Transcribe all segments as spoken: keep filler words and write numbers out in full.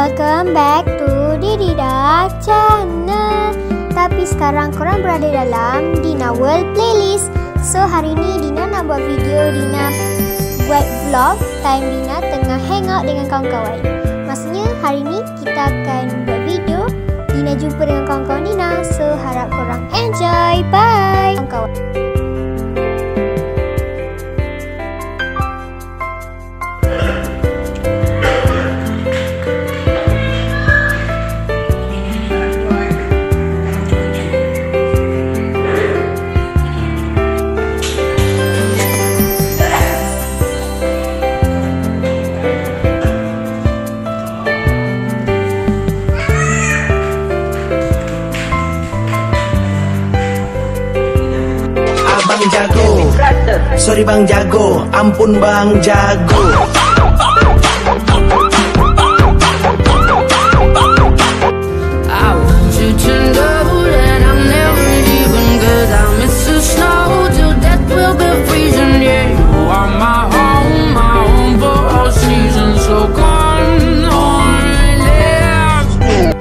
Welcome back to Didida Channel. Tapi sekarang korang berada dalam Dina World Playlist. So hari ni Dina nak buat video, Dina buat vlog time Dina tengah hangout dengan kawan-kawan. Maksudnya hari ni kita akan buat video Dina jumpa dengan kawan-kawan Dina. So harap korang enjoy. Bye kawan-kawan. Bang jago, sorry bang jago, ampun bang jago. I want you to know that I'm never leaving, 'cause I miss the snow till death will be freezing. Yeah, you are my home, my home for all seasons. So come on, let's go.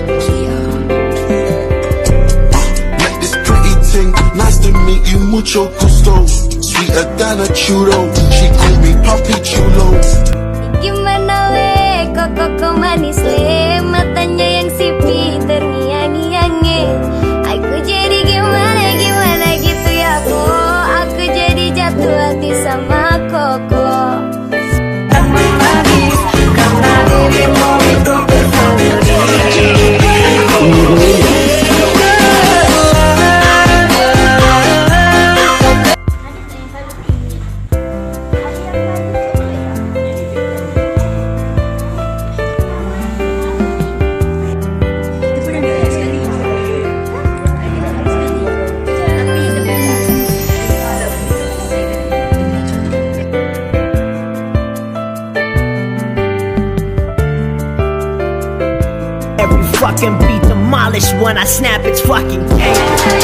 Met this pretty thing, nice to meet you, mucho gusto. Sweeter than a churro, she called me Papi Chulo. Gimana we, kok-kok manis le, matanya yang sipit terngiang-ngiange. Aku jadi gimana-gimana gitu ya kok, aku jadi jatuh hati sama Koko. Manis, karena dirimu itu bersendiri. Every fucking beat demolished when I snap, it's fucking game.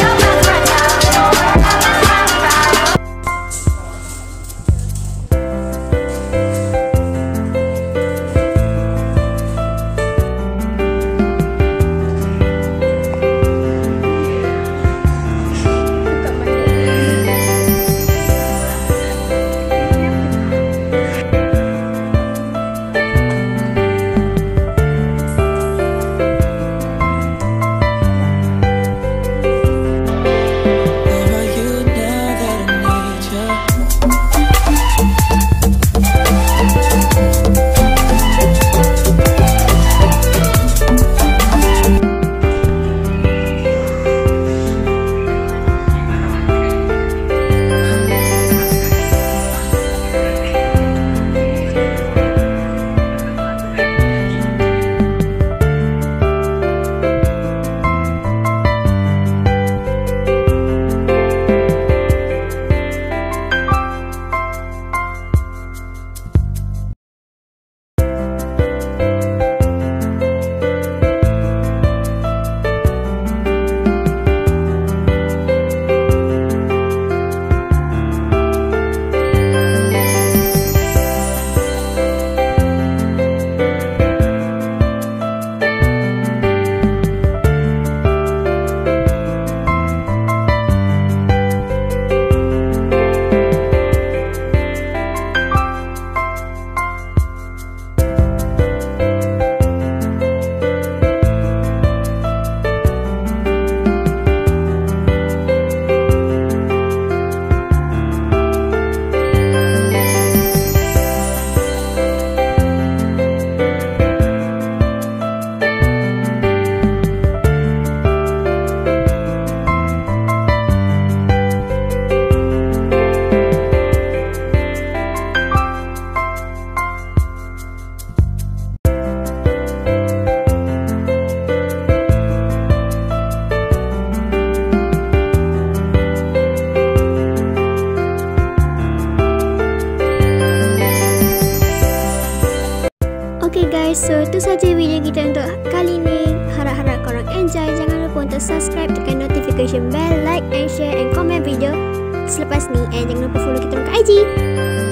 Okay guys, so itu saja video kita untuk kali ni. Harap-harap korang enjoy. Jangan lupa untuk subscribe, tekan notification bell, like and share and comment video selepas ni. And jangan lupa follow kita orang kat I G.